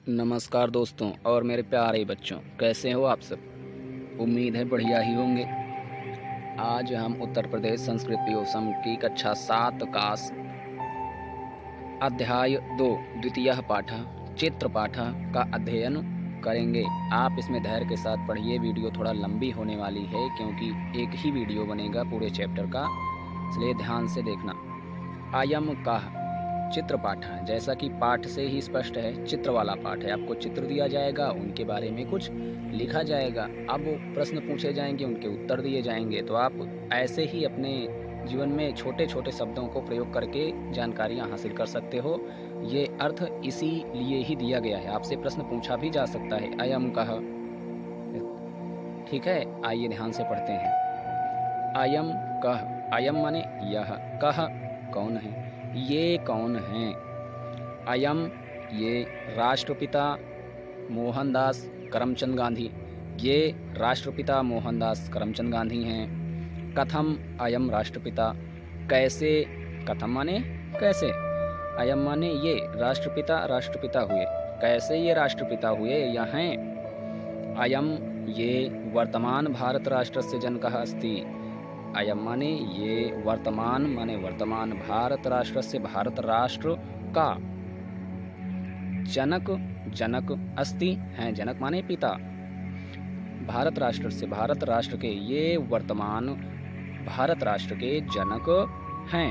नमस्कार दोस्तों और मेरे प्यारे बच्चों, कैसे हो आप सब। उम्मीद है बढ़िया ही होंगे। आज हम उत्तर प्रदेश संस्कृति एवं सम की कक्षा 7 का अध्याय 2 द्वितीय पाठ चित्र पाठ का अध्ययन करेंगे। आप इसमें धैर्य के साथ पढ़िए। वीडियो थोड़ा लंबी होने वाली है क्योंकि एक ही वीडियो बनेगा पूरे चैप्टर का, इसलिए ध्यान से देखना। आयम का चित्र पाठ है, जैसा कि पाठ से ही स्पष्ट है, चित्र वाला पाठ है। आपको चित्र दिया जाएगा, उनके बारे में कुछ लिखा जाएगा, अब प्रश्न पूछे जाएंगे, उनके उत्तर दिए जाएंगे। तो आप ऐसे ही अपने जीवन में छोटे छोटे शब्दों को प्रयोग करके जानकारियां हासिल कर सकते हो। ये अर्थ इसीलिए ही दिया गया है। आपसे प्रश्न पूछा भी जा सकता है, अयम कह। ठीक है, आइए ध्यान से पढ़ते हैं। अयम कह, अयम माने यह, कह कौन है, ये कौन है। अयम ये राष्ट्रपिता मोहनदास करमचंद गांधी, ये राष्ट्रपिता मोहनदास करमचंद गांधी हैं। कथम अयम राष्ट्रपिता, कैसे, कथम माने कैसे, अयम माने ये राष्ट्रपिता हुए, कैसे ये राष्ट्रपिता हुए या हैं। अयम ये वर्तमान भारत राष्ट्र से जनकः अस्ति, अयम माने ये वर्तमान माने वर्तमान भारत राष्ट्र से भारत राष्ट्र का जनक अस्ति हैं, जनक माने पिता, भारत राष्ट्र से भारत राष्ट्र के, ये वर्तमान भारत राष्ट्र के जनक हैं।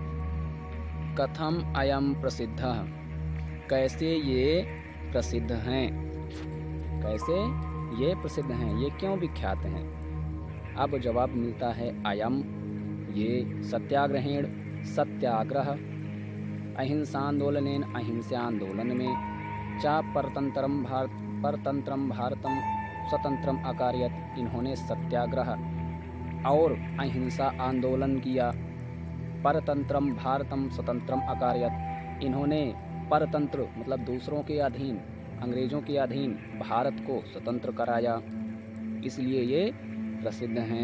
कथम अयम प्रसिद्ध, कैसे ये प्रसिद्ध हैं, कैसे ये प्रसिद्ध हैं, ये क्यों विख्यात हैं। अब जवाब मिलता है अयम ये सत्याग्रहेण, सत्याग्रह, अहिंसांदोलनेन, अहिंसा आंदोलन में, चा परतंत्रम भारतम स्वतंत्रम अकार्यत, इन्होंने सत्याग्रह और अहिंसा आंदोलन किया। परतंत्रम भारतम स्वतंत्रम अकार्यत, इन्होंने परतंत्र मतलब दूसरों के अधीन, अंग्रेजों के अधीन भारत को स्वतंत्र कराया, इसलिए ये प्रसिद्ध हैं।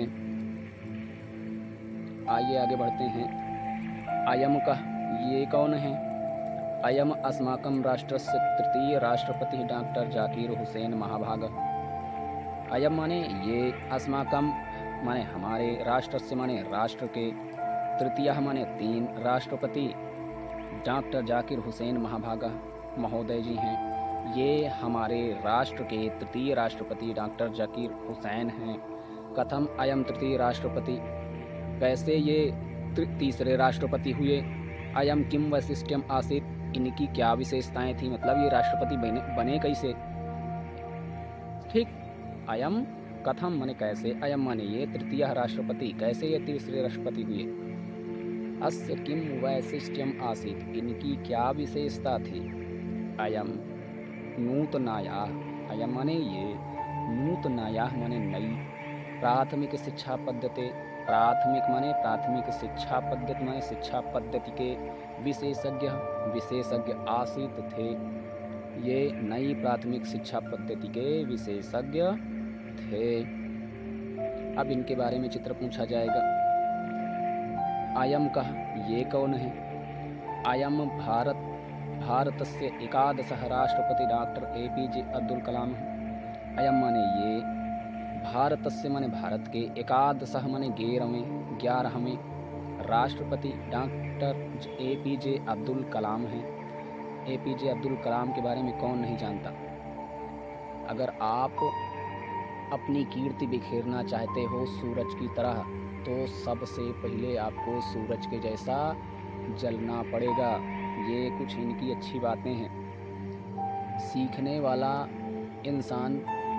आइए आगे बढ़ते हैं। अयम का ये कौन है। अयम अस्माकं राष्ट्रस्य तृतीय राष्ट्रपति डॉक्टर जाकिर हुसैन महाभाग। अयम माने ये, अस्माकं माने हमारे, राष्ट्रस्य माने राष्ट्र के, तृतीय माने 3, राष्ट्रपति डॉक्टर जाकिर हुसैन महाभाग महोदय जी हैं। ये हमारे राष्ट्र के तृतीय राष्ट्रपति डॉक्टर जाकिर हुसैन हैं। कथम अयम तृतीय राष्ट्रपति, कैसे ये तीसरे राष्ट्रपति हुए। अयम किम वैशिष्ट्यम आसीत, इनकी क्या विशेषताएं थी, मतलब ये राष्ट्रपति बने कैसे। ठीक, अयम कथम माने कैसे, अयम माने ये, तृतीय राष्ट्रपति, कैसे ये तीसरे राष्ट्रपति हुए। अस्य किम वैशिष्ट्यम आसीत, इनकी क्या विशेषता थी। अयम नूतनाया, अयम माने ये, नूतनाया माने नई, प्राथमिक शिक्षा पद्धति, प्राथमिक माने प्राथमिक शिक्षा पद्धति माने शिक्षा पद्धति के विशेषज्ञ आसीत थे। ये नई प्राथमिक शिक्षा पद्धति के विशेषज्ञ थे। अब इनके बारे में चित्र पूछा जाएगा। अयम कह, ये कौन है। अयम भारतस्य एकादशः राष्ट्रपति डॉक्टर APJ अब्दुल कलाम है। अयम माने ये, भारतस्य माने भारत के, एकादशः माने 11वें राष्ट्रपति डॉक्टर APJ अब्दुल कलाम हैं। APJ अब्दुल कलाम के बारे में कौन नहीं जानता। अगर आप अपनी कीर्ति बिखेरना चाहते हो सूरज की तरह, तो सबसे पहले आपको सूरज के जैसा जलना पड़ेगा। ये कुछ इनकी अच्छी बातें हैं। सीखने वाला इंसान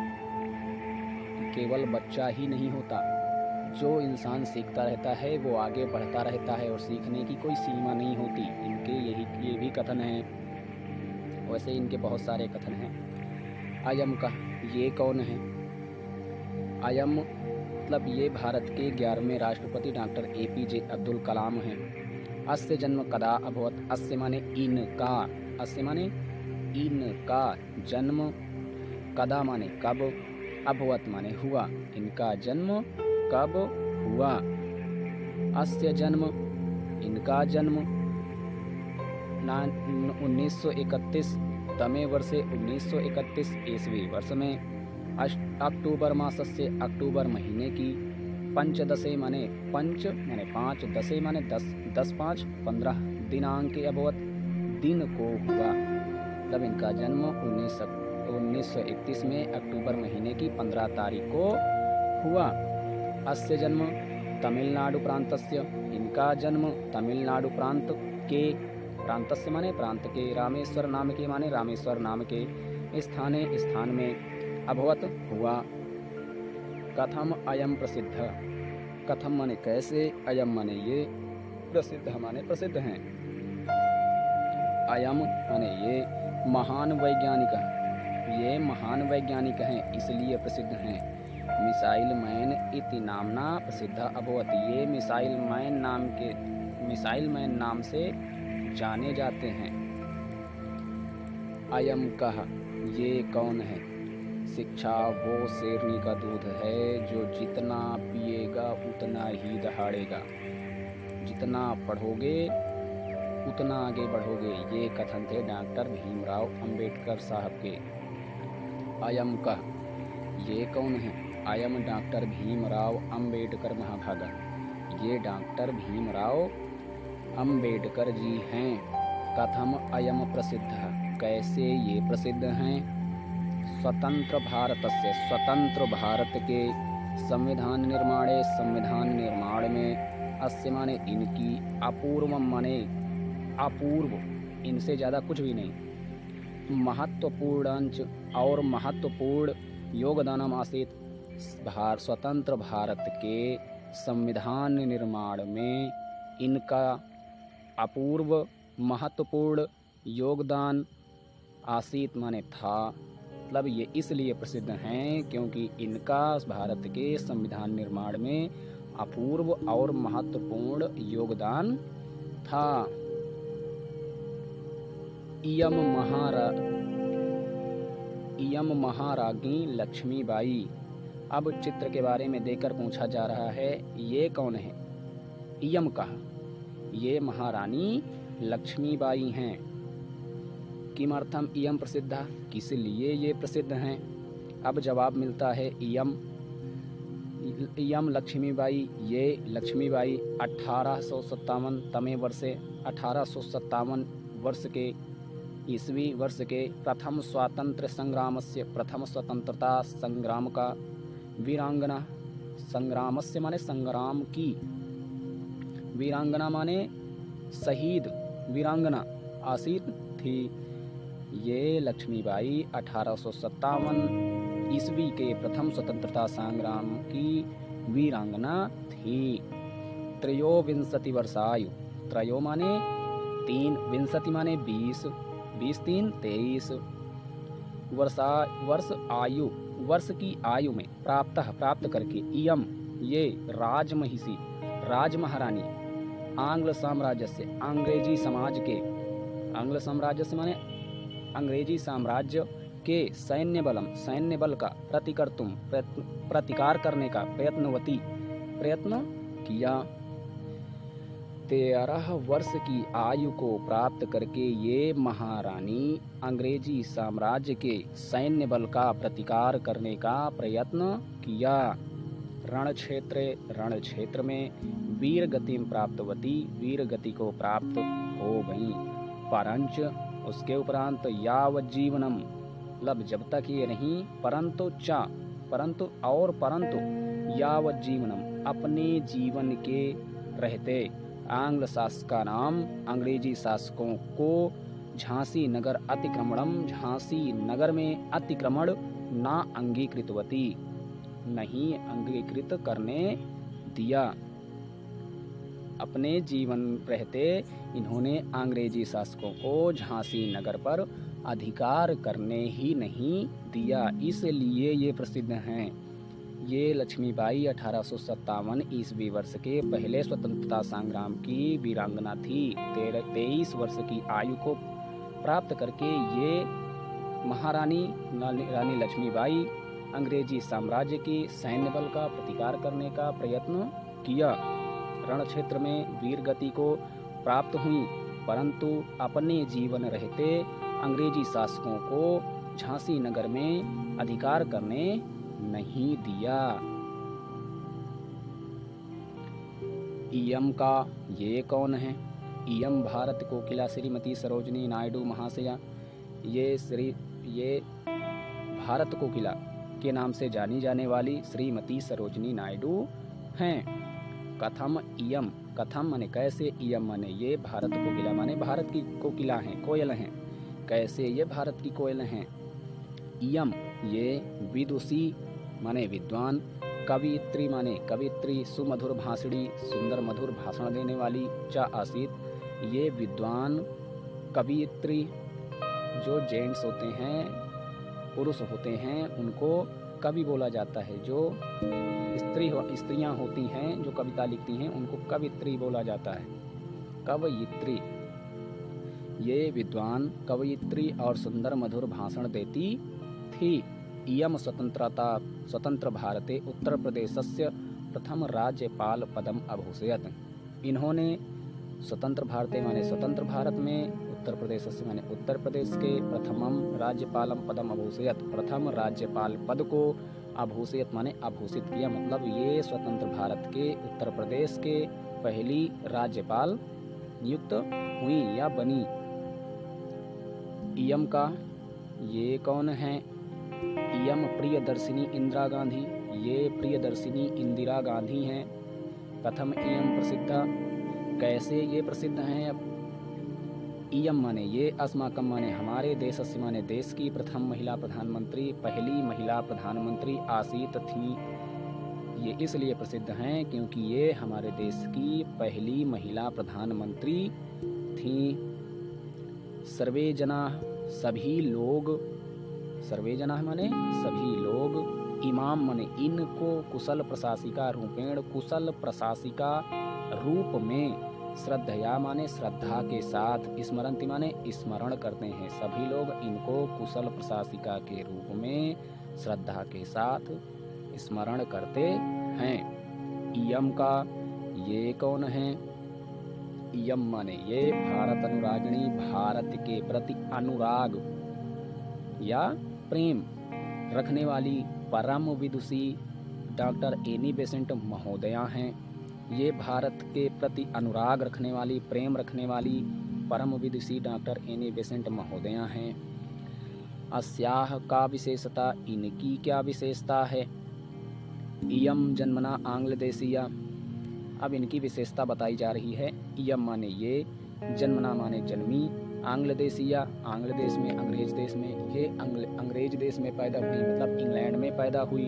केवल बच्चा ही नहीं होता, जो इंसान सीखता रहता है वो आगे बढ़ता रहता है और सीखने की कोई सीमा नहीं होती। इनके ये भी कथन हैं, वैसे इनके बहुत सारे कथन हैं। अयम का ये कौन है। अयम मतलब ये भारत के 11वें राष्ट्रपति डॉक्टर APJ अब्दुल कलाम हैं। अस्य जन्म कदा अभवत, अस्य माने इनका, अस्य माने इनका जन्म, कदा माने कब, अभवत माने हुआ, इनका जन्म कब हुआ। अस्य जन्म, इनका जन्म 1931 तमे वर्षे 1931 ईस्वी वर्ष में अक्टूबर मासस्य अक्टूबर महीने की पंचदशे माने पंच माने 5 दशे माने 10/5/15 दिनांके अभवत दिन को हुआ। तब इनका जन्म 1931 में अक्टूबर महीने की 15 तारीख को हुआ। अस्य जन्म तमिलनाडु प्रांतस्य, इनका जन्म तमिलनाडु प्रांतस्य माने प्रांत के, रामेश्वर नाम के माने रामेश्वर नाम के स्थान में अभवत हुआ। कथम अयम प्रसिद्ध, कथम माने कैसे, अयम माने ये, प्रसिद्ध माने प्रसिद्ध हैं। अयम माने ये महान वैज्ञानिक हैं, ये महान वैज्ञानिक हैं इसलिए प्रसिद्ध हैं। मिसाइल मैन इति नामना प्रसिद्ध अभवत, ये मिसाइल मैन नाम से जाने जाते हैं। अयम कह, ये कौन है। शिक्षा वो शेरनी का दूध है जो जितना पिएगा उतना ही दहाड़ेगा, जितना पढ़ोगे उतना आगे बढ़ोगे। ये कथन थे डॉक्टर भीमराव अंबेडकर साहब के। अयम का, ये कौन है। अयम डॉक्टर भीमराव अंबेडकर महाभागा, ये डॉक्टर भीमराव अंबेडकर जी हैं। कथम अयम प्रसिद्ध, कैसे ये प्रसिद्ध हैं। स्वतंत्र भारतस्य, स्वतंत्र भारत के संविधान निर्माण में अस्य माने इनकी, अपूर्व माने अपूर्व, इनसे ज़्यादा कुछ भी नहीं, महत्वपूर्ण योगदान आसीत स्वतंत्र भारत के संविधान निर्माण में इनका अपूर्व महत्वपूर्ण योगदान आसीत माने था। मतलब ये इसलिए प्रसिद्ध हैं क्योंकि इनका भारत के संविधान निर्माण में अपूर्व और महत्वपूर्ण योगदान था। इयम महाराज्ञी लक्ष्मीबाई। अब चित्र के बारे में देकर पूछा जा रहा है, ये कौन है। इयम कहा, ये महारानी लक्ष्मीबाई हैं। किमर्थम इयम प्रसिद्धा, किस लिए ये प्रसिद्ध हैं। अब जवाब मिलता है, इयम लक्ष्मीबाई, ये लक्ष्मीबाई 1857 तमे वर्षे 1857 वर्ष के ईस्वी वर्ष के प्रथम स्वतंत्रता संग्राम का वीरांगना, संग्रामस्य माने संग्राम की, वीरांगना माने शहीद, वीरांगना आसीत थी। ये लक्ष्मीबाई 1857 ईस्वी के प्रथम स्वतंत्रता संग्राम की वीरांगना थी। त्रयोविंशति वर्षायु, त्रयो माने 3, विंशति माने 20, 20 3 23 वर्ष आयु, वर्ष की आयु में प्राप्त करके इयम, ये राजमहिषी, राजमहारानी आंग्ल साम्राज्य से, अंग्रेजी समाज के, आंग्ल साम्राज्य से माने अंग्रेजी साम्राज्य के सैन्य बल का प्रतिकार करने का प्रयत्न किया। 13 वर्ष की आयु को प्राप्त करके ये महारानी अंग्रेजी साम्राज्य के सैन्य बल का प्रतिकार करने का प्रयत्न किया। रण क्षेत्र में वीर गति प्राप्तवती, वीर गति को प्राप्त हो गई। परंच उसके उपरांत यावज्जीवनम, मतलब जब तक ये नहीं, परंतु यावज्जीवनम, अपने जीवन के रहते आंग्ल शासकानाम, अंग्रेजी शासकों को झांसी नगर में अतिक्रमण ना अंगीकृतवती, नहीं अंगीकृत करने दिया। अपने जीवन रहते इन्होंने अंग्रेजी शासकों को झांसी नगर पर अधिकार करने ही नहीं दिया, इसलिए ये प्रसिद्ध हैं। ये लक्ष्मीबाई 1857 ईस्वी वर्ष के पहले स्वतंत्रता संग्राम की वीरांगना थी। 23 वर्ष की आयु को प्राप्त करके ये महारानी रानी लक्ष्मीबाई अंग्रेजी साम्राज्य की सैन्य बल का प्रतिकार करने का प्रयत्न किया। रण क्षेत्र में वीर गति को प्राप्त हुई, परंतु अपने जीवन रहते अंग्रेजी शासकों को झांसी नगर में अधिकार करने नहीं दिया। इयम का ये कौन है? इयम भारत कोकिला श्रीमती सरोजिनी नायडू महाशया। ये भारत कोकिला के नाम से जानी जाने वाली श्रीमती सरोजिनी नायडू हैं। कथम इयम, कथम माने कैसे, इयम माने ये, भारत कोकिला माने भारत की कोकिला हैं, कोयल हैं। कैसे ये भारत की कोयल हैं? इयम ये विदुषी माने विद्वान, कवियत्री माने कवियत्री, सुमधुर भाषणी सुंदर मधुर भाषण देने वाली, च आसीत ये विद्वान कवियत्री जो जेंट्स होते हैं, पुरुष होते हैं, उनको कवि बोला जाता है। जो स्त्रियां होती हैं जो कविता लिखती हैं उनको कवियत्री बोला जाता है। कवयित्री ये विद्वान कवयित्री और सुंदर मधुर भाषण देती थी। इयम स्वतंत्र भारते उत्तर प्रदेशस्य प्रथम राज्यपाल पदम अभूषयत। इन्होंने स्वतंत्र भारते माने स्वतंत्र भारत में, उत्तर प्रदेश से माने उत्तर प्रदेश के, प्रथमम राज्यपालम पदम अभूषयत प्रथम राज्यपाल पद को, अभूषयत माने आभूषित किया, मतलब ये स्वतंत्र भारत के उत्तर प्रदेश के पहली राज्यपाल नियुक्त हुई या बनी। इयम का ये कौन है? इयम प्रियदर्शिनी इंदिरा गांधी। ये प्रियदर्शिनी इंदिरा गांधी हैं। कथम इयम प्रसिद्धा, कैसे ये प्रसिद्ध हैं? इयम माने ये, अस्माकम माने हमारे, देशस्य माने देश की, प्रथम महिला प्रधानमंत्री पहली महिला प्रधानमंत्री आसीत थी। ये इसलिए प्रसिद्ध हैं क्योंकि ये हमारे देश की पहली महिला प्रधानमंत्री थी। सर्वे जना सभी लोग, सर्वे जना माने सभी लोग, इमाम माने इनको, कुशल प्रशासिका रूपेण कुशल प्रशासिका रूप में, श्रद्धया माने श्रद्धा के साथ, स्मरन्ति माने स्मरण करते हैं। सभी लोग इनको कुशल प्रशासिका के रूप में श्रद्धा के साथ स्मरण करते हैं। इयम का ये कौन है? इयम माने ये भारत अनुरागिणी, भारत के प्रति अनुराग या प्रेम रखने वाली परम विदुषी डॉक्टर एनी बेसेंट महोदया हैं। ये भारत के प्रति अनुराग रखने वाली, प्रेम रखने वाली परम विदुषी डॉक्टर एनी बेसेंट महोदया हैं। अस्याह का विशेषता, इनकी क्या विशेषता है? इयम जन्मना आंग्ल देशीया। अब इनकी विशेषता बताई जा रही है। इयम माने ये, जन्मना माने जन्मी, आंग्ल देशीया आंग्ल देश में, अंग्रेज देश में, ये अंग्रेज देश में पैदा हुई, मतलब इंग्लैंड में पैदा हुई।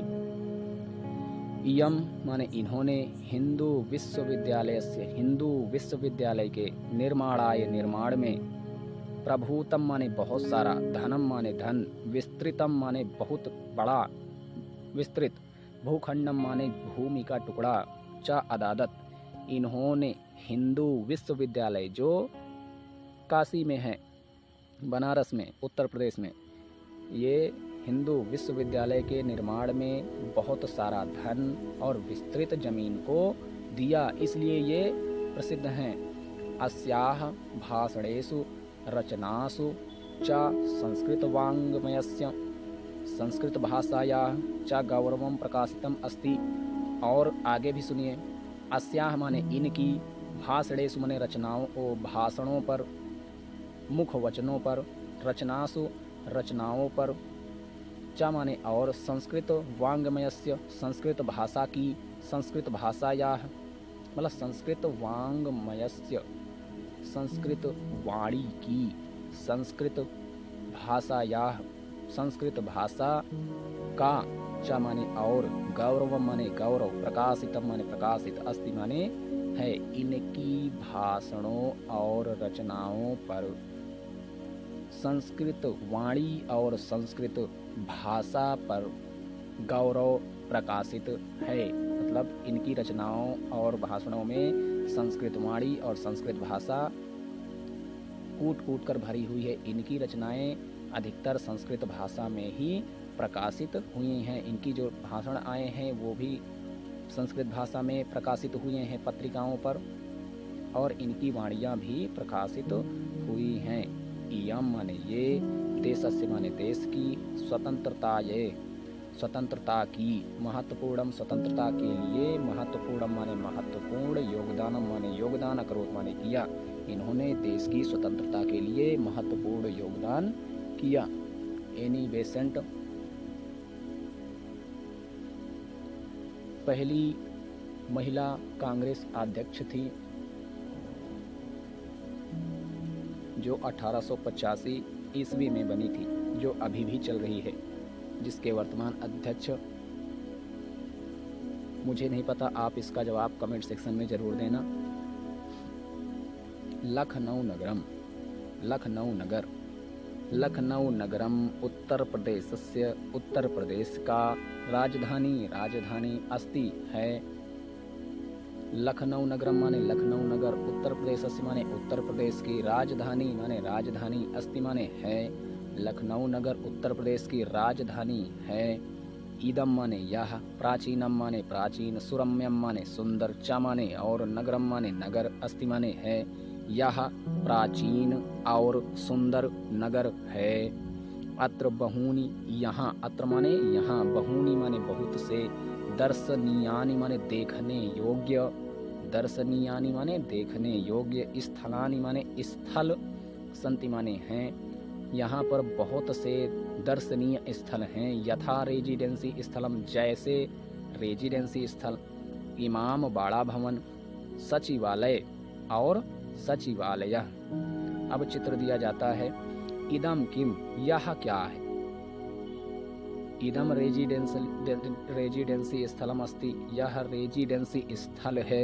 इयम माने इन्होंने, हिंदू विश्वविद्यालय से, हिंदू विश्वविद्यालय के, निर्माणाय निर्माण में, प्रभुतम माने बहुत सारा, धनम माने धन, विस्तृतम माने बहुत बड़ा विस्तृत, भूखंडम माने भूमि का टुकड़ा, च अदादत इन्होंने हिंदू विश्वविद्यालय जो काशी में है, बनारस में, उत्तर प्रदेश में, ये हिंदू विश्वविद्यालय के निर्माण में बहुत सारा धन और विस्तृत जमीन को दिया, इसलिए ये प्रसिद्ध हैं। अस्याह भाषणेषु रचनासु च संस्कृत वाङ्मयस्य, संस्कृत भाषायाः च गौरवं प्रकाशितम् अस्ति। और आगे भी सुनिए। अस्याह माने इनकी, भाषणेषु माने रचनाओं, भाषणों पर, मुख वचनों पर, रचनासु रचनाओं पर, च माने और, संस्कृत वाङ्मयस्य संस्कृत भाषा की, संस्कृत भाषायाः मतलब संस्कृत वाङ्मयस्य संस्कृत वाणी की, संस्कृत भाषायाः संस्कृत भाषा का, च माने और, गौरव माने गौरव, प्रकाशित माने प्रकाशित, अस्ति माने है, इनकी भाषणों और रचनाओं पर संस्कृत वाणी और संस्कृत भाषा पर गौरव प्रकाशित है। मतलब इनकी रचनाओं और भाषणों में संस्कृत वाणी और संस्कृत भाषा कूट कूट कर भरी हुई है। इनकी रचनाएं अधिकतर संस्कृत भाषा में ही प्रकाशित हुई हैं। इनकी जो भाषण आए हैं वो भी संस्कृत भाषा में प्रकाशित हुए हैं पत्रिकाओं पर, और इनकी वाणियाँ भी प्रकाशित हुई हैं। इयम माने ये, देशस्य माने देश की, स्वतंत्रता ये स्वतंत्रता की, महत्वपूर्ण स्वतंत्रता के लिए, महत्वपूर्ण माने महत्वपूर्ण, योगदानम माने योगदान, अकरोत माने किया। इन्होंने देश की स्वतंत्रता के लिए महत्वपूर्ण योगदान किया। एनी बेसेंट पहली महिला कांग्रेस अध्यक्ष थी, जो 1885 ईस्वी में बनी थी, जो अभी भी चल रही है, जिसके वर्तमान अध्यक्ष मुझे नहीं पता, आप इसका जवाब कमेंट सेक्शन में जरूर देना। लखनऊ नगरम, लखनऊ नगर, लखनऊ नगरम उत्तर प्रदेशस्य, उत्तर प्रदेश का राजधानी अस्ति है। लखनऊ नगरम माने लखनऊ नगर, उत्तर प्रदेशस्य माने उत्तर प्रदेश की, राजधानी माने राजधानी, अस्ति माने है। लखनऊ नगर उत्तर प्रदेश की राजधानी है। इदम माने यह, प्राचीनम माने प्राचीन, सुरम्यम माने सुंदर, च माने और, नगरम माने नगर, अस्ति माने है। यह प्राचीन और सुंदर नगर है। अत्र बहूनि, यहाँ, अत्र माने यहाँ, बहूनि माने बहुत से, दर्शनीयानि माने देखने योग्य, दर्शनीयानि माने देखने योग्य, स्थलानि माने स्थल, संति माने हैं। यहाँ पर बहुत से दर्शनीय स्थल हैं। यथा रेजिडेंसी स्थलम, जैसे रेजिडेंसी स्थल, इमाम बाड़ा भवन, सचिवालय और सचिवालय। अब चित्र दिया जाता है। इदम किम, यह क्या है। इदम रेजिडेंसी स्थलम अस्ति, यह रेजिडेंसी स्थल है।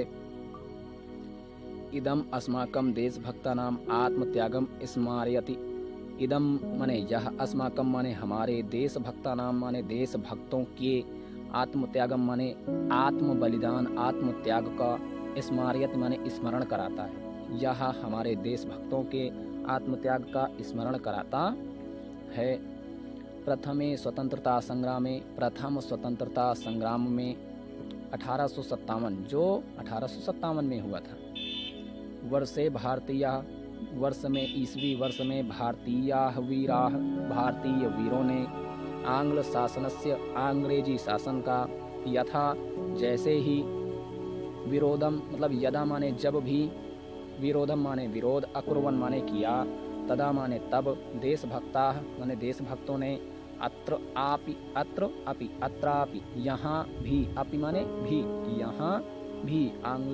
इदम अस्माकं देशभक्तानां आत्मत्यागम स्मारयति, इदम माने यह, अस्माकं माने हमारे, देशभक्तानां माने देशभक्तों के, आत्मत्यागम माने आत्म बलिदान, आत्मत्याग का, स्मारयति माने स्मरण कराता है। यह हमारे देशभक्तों के आत्मत्याग का स्मरण कराता है। प्रथमे स्वतंत्रता संग्राम में, प्रथम स्वतंत्रता संग्राम में 1857, जो 1857 में हुआ था। वर्षे भारतीय, वर्ष में, ईस्वी वर्ष में, भारतीय वीरों ने आंग्ल शासनस्य, अंग्रेजी शासन का, यथा जैसे ही, विरोधम मतलब यदा माने जब भी, विरोधम माने विरोध, अकुर्वन् माने किया, तदा माने तब, देशभक्ता माने देशभक्तों ने, अत्र आपि, अत्र अपि, अत्रापि यहाँ भी, अपि माने भी, यहाँ भी,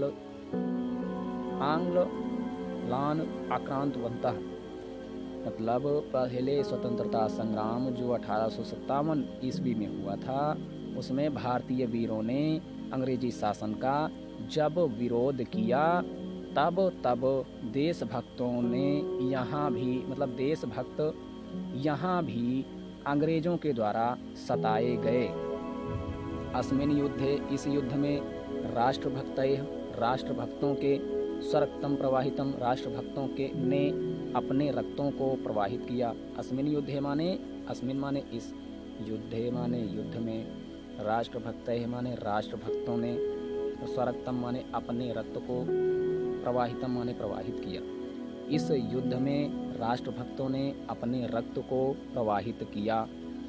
आंग्लान आक्रांतवन्तः, मतलब पहले स्वतंत्रता संग्राम जो 1857 ईस्वी में हुआ था, उसमें भारतीय वीरों ने अंग्रेजी शासन का जब विरोध किया, तब देशभक्तों ने यहाँ भी, मतलब देशभक्त यहाँ भी अंग्रेजों के द्वारा सताए गए। अस्मिन् युद्धे, इस युद्ध में, राष्ट्रभक्तों के, स्वरक्तम प्रवाहितम, राष्ट्रभक्तों के ने अपने रक्तों को प्रवाहित किया। अस्मिन् युद्धे माने, अस्मिन् माने इस, युद्धे माने युद्ध में, राष्ट्रभक्तैः माने राष्ट्रभक्तों ने, स्वरक्तम माने अपने रक्त को, प्रवाहितम माने प्रवाहित किया। इस युद्ध में राष्ट्रभक्तों ने अपने रक्त को प्रवाहित किया।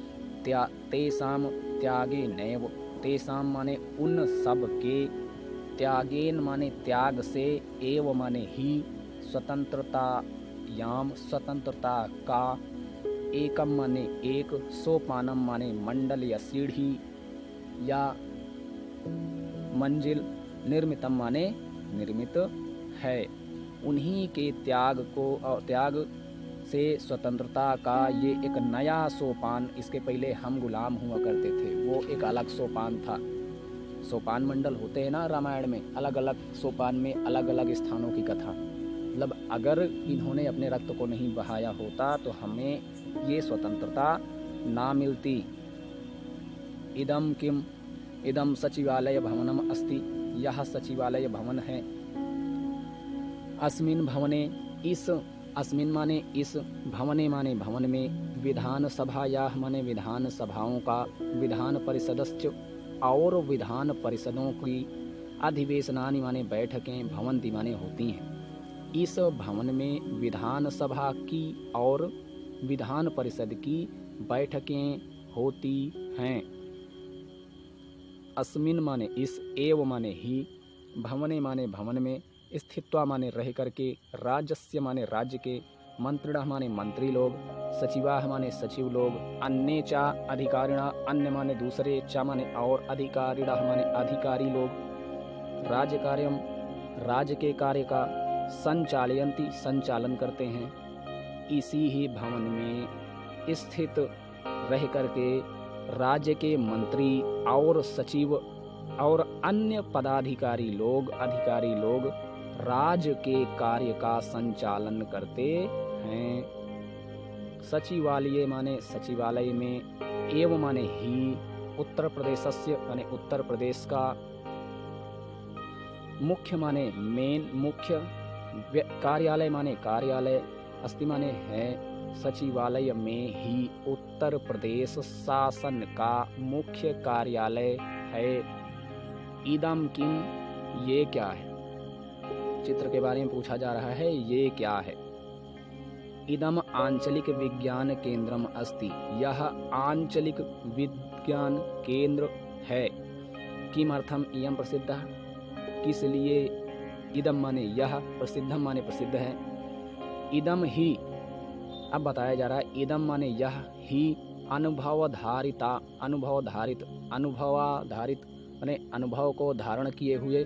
तेसाम त्यागे नैव, तेसाम माने उन सब के, त्यागेन माने त्याग से, एव माने ही, स्वतंत्रतायाम स्वतंत्रता का, एकम माने एक, सोपानम माने मंडल या सीढ़ी या मंजिल, निर्मितम माने निर्मित है। उन्हीं के त्याग को और त्याग से स्वतंत्रता का ये एक नया सोपान, इसके पहले हम गुलाम हुआ करते थे, वो एक अलग सोपान था। सोपान मंडल होते हैं ना रामायण में, अलग अलग सोपान में अलग अलग स्थानों की कथा। मतलब अगर इन्होंने अपने रक्त को नहीं बहाया होता तो हमें ये स्वतंत्रता ना मिलती। इदम किम, इदम सचिवालय भवनम अस्ति, यह सचिवालय भवन है। अस्मिन् भवने, इस, अस्मिन् माने इस, भवने माने भवन में, विधान सभायाः माने विधान सभाओं का, विधान परिषदस्य और विधान परिषदों की, अधिवेशनानि माने बैठकें, भवन्ति माने होती हैं। इस भवन में विधानसभा की और विधान परिषद की बैठकें होती हैं। अस्मिन माने इस, एव माने ही, भवने माने भवन में, स्थित्वा माने रह करके, राज्यस्य माने राज्य के, मंत्रिणः माने मंत्री लोग, सचिवाः माने सचिव लोग, अन्ये चा अधिकारिणः, अन्य माने दूसरे, चा माने और, अधिकारिणः माने अधिकारी लोग, राज्य कार्यम राज्य के कार्य का, संचालयन्ति संचालन करते हैं। इसी ही भवन में स्थित रह करके राज्य के मंत्री और सचिव और अन्य पदाधिकारी लोग, अधिकारी लोग राज्य के कार्य का संचालन करते हैं। सचिवालय माने सचिवालय में, एवं माने ही, उत्तर प्रदेशस्य माने उत्तर प्रदेश का, मुख्य माने मेन मुख्य, कार्यालय माने कार्यालय, अस्ति माने है, सचिवालय में ही उत्तर प्रदेश शासन का मुख्य कार्यालय है। इदम किम, ये क्या है? चित्र के बारे में पूछा जा रहा है, ये क्या है? इदम आंचलिक विज्ञान केंद्रम अस्ति, यह आंचलिक विज्ञान केंद्र है। किमर्थम इयं प्रसिद्धः, किस लिए? इदम माने यह, प्रसिद्धम माने प्रसिद्ध है। इदम ही, अब बताया जा रहा है, इदम माने यह ही, अनुभवाधारित माने अनुभव को धारण किए हुए,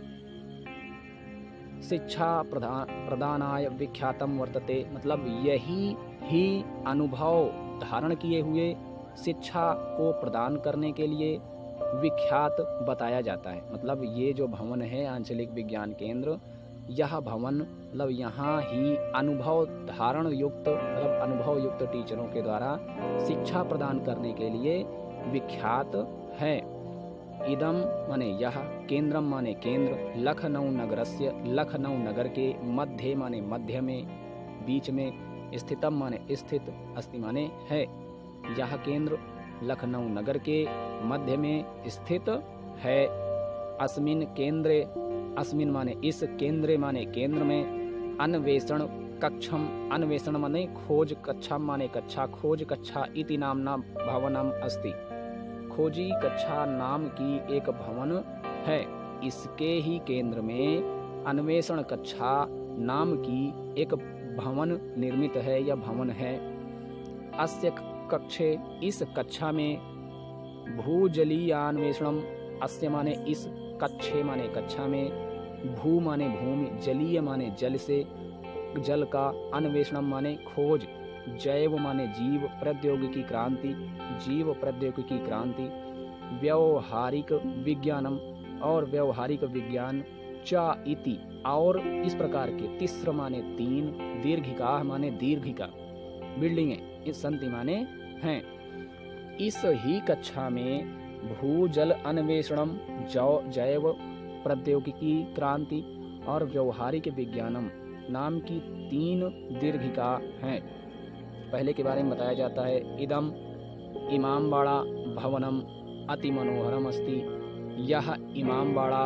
शिक्षा प्रदानाय विख्यातम वर्तते, मतलब यही ही अनुभव धारण किए हुए शिक्षा को प्रदान करने के लिए विख्यात बताया जाता है। मतलब ये जो भवन है आंचलिक विज्ञान केंद्र, यह भवन मतलब यहाँ ही अनुभव धारण युक्त, मतलब अनुभव युक्त टीचरों के द्वारा शिक्षा प्रदान करने के लिए विख्यात है। इदम माने यह, केंद्रम माने केंद्र, लखनऊ नगरस्य, लखनऊ नगर के, मध्य माने मध्य में, बीच में, स्थितम माने स्थित, अस्ति माने है। यह केंद्र लखनऊ नगर के मध्य में स्थित है। अस्मिन केंद्रे, अस्मिन माने इस, केंद्रे माने केंद्र में, अन्वेषण कक्षम, अन्वेषण माने खोज, कक्षम माने कक्षा, खोज कक्षा इति नामना भवनम अस्ति, खोजी कक्षा नाम की एक भवन है। इसके ही केंद्र में अन्वेषण कक्षा नाम की एक भवन निर्मित है या भवन है। अस्य कक्षे, इस कक्षा में, भूजलीयान्वेषणम, अस्य माने इस, कक्षे माने कक्षा में, भू माने भूमि, जलीय माने जल से, जल का, अन्वेषणम माने खोज, जैव माने जीव, प्रौद्योगिकी क्रांति, जीव प्रौद्योगिकी क्रांति, व्यवहारिक विज्ञानम, और व्यवहारिक विज्ञान, चा इति, और इस प्रकार के, तिस्र माने तीन, दीर्घिका माने दीर्घिका, बिल्डिंगें, इस संति माने हैं। इस ही कक्षा में भूजल अन्वेषणम, जैव प्रौद्योगिकी क्रांति और व्यवहारिक विज्ञानम नाम की 3 दीर्घिका हैं। पहले के बारे में बताया जाता है, इदम इमामबाड़ा भवनम अति मनोहरम अस्ति, यह इमामबाड़ा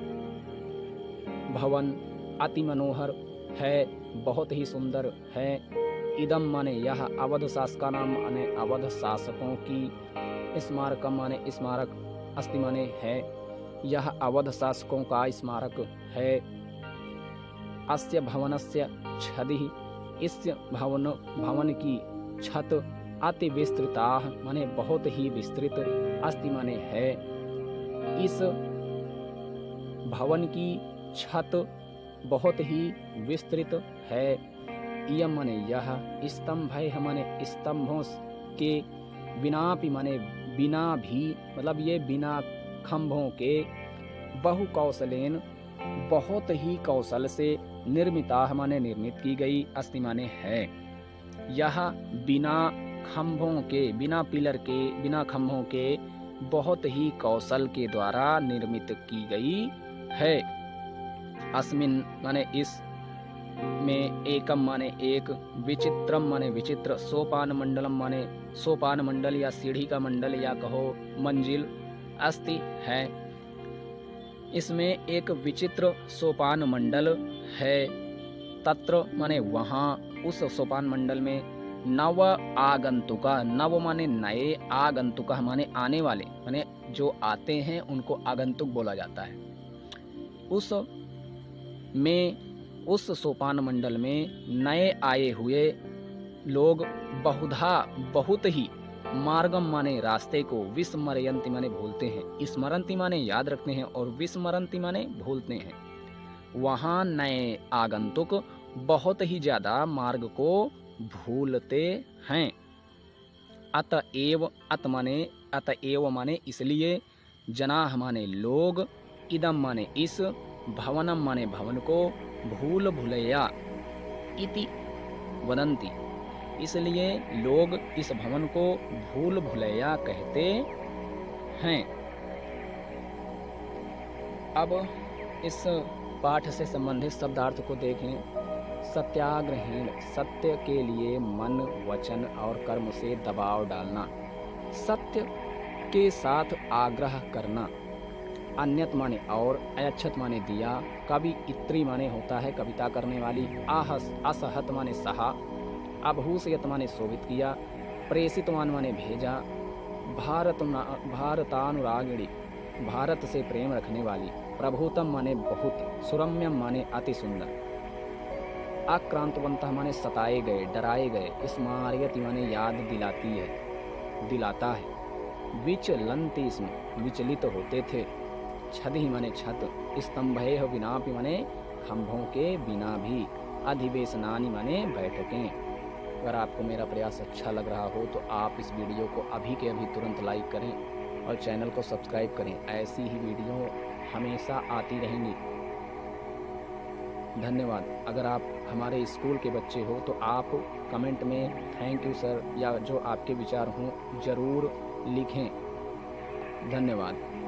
भवन अति मनोहर है, बहुत ही सुंदर है। इदम माने यह, अवध शासका नाम माने अवध शासकों की, स्मारकम माने स्मारक, अस्ति माने है, यह अवध शासकों का स्मारक है। अस्य भवनस्य छदिः, इस भवन की छत, अति विस्तृता माने बहुत ही विस्तृत, अस्ति माने है, इस भवन की छत बहुत ही विस्तृत है। इयम माने यह, स्तंभः माने स्तंभों के, बिनापि माने बिना भी, मतलब ये बिना खंभों के, बहुकौशलेन बहुत ही कौशल से, निर्मिता माने निर्मित की गई, अस्ति माने है। यह बिना खंभों के, बिना पिलर के, बिना खंभों के बहुत ही कौशल के द्वारा निर्मित की गई है। अस्मिन माने इस में, एकम माने एक, विचित्रम माने विचित्र, सोपान मंडलम माने सोपान मंडल या सीढ़ी का मंडल या कहो मंजिल, अस्ति है। इसमें एक विचित्र सोपान मंडल है तत्र माने वहाँ, उस सोपान मंडल में, नव आगंतुका, नव माने नए, आगंतुका माने आने वाले, माने जो आते हैं उनको आगंतुक बोला जाता है। उस सोपान मंडल में नए आए हुए लोग बहुधा बहुत ही मार्गम माने रास्ते को, विस्मरयंती माने भूलते हैं, स्मरंती माने याद रखते हैं और विस्मरंती माने भूलते हैं। वहाँ नए आगंतुक बहुत ही ज़्यादा मार्ग को भूलते हैं। अतएव, अतएव माने इसलिए, जनाः माने लोग, इदम माने इस, भवनम माने भवन को, भूल भुलैया इति वदंती, इसलिए लोग इस भवन को भूल भुलैया कहते हैं। अब इस पाठ से संबंधित शब्दार्थ को देख लें। सत्याग्रहीण, सत्य के लिए मन, वचन और कर्म से दबाव डालना, सत्य के साथ आग्रह करना। अन्यत माने और, अयच्छत माने दिया, कवियित्री माने होता है कविता करने वाली, आहस असहत माने सहा, अभूषयत माने शोभित किया, प्रेषितवान माने भेजा, भारतानुरागिणी भारत से प्रेम रखने वाली, प्रभुतम माने बहुत, सुरम्यम माने अति सुंदर, आक्रांतवंतः माने सताए गए, डराए गए, स्मारयति माने याद दिलाती है, दिलाता है, विचलन्ति स्म विचलित होते थे, छदि माने छत, स्तंभेह विनापि माने खंभों के बिना भी, अधिवेशनानि माने बैठकें। अगर आपको मेरा प्रयास अच्छा लग रहा हो तो आप इस वीडियो को अभी के अभी तुरंत लाइक करें और चैनल को सब्सक्राइब करें। ऐसी ही वीडियो हमेशा आती रहेंगी। धन्यवाद। अगर आप हमारे स्कूल के बच्चे हो तो आप कमेंट में थैंक यू सर या जो आपके विचार हों ज़रूर लिखें। धन्यवाद।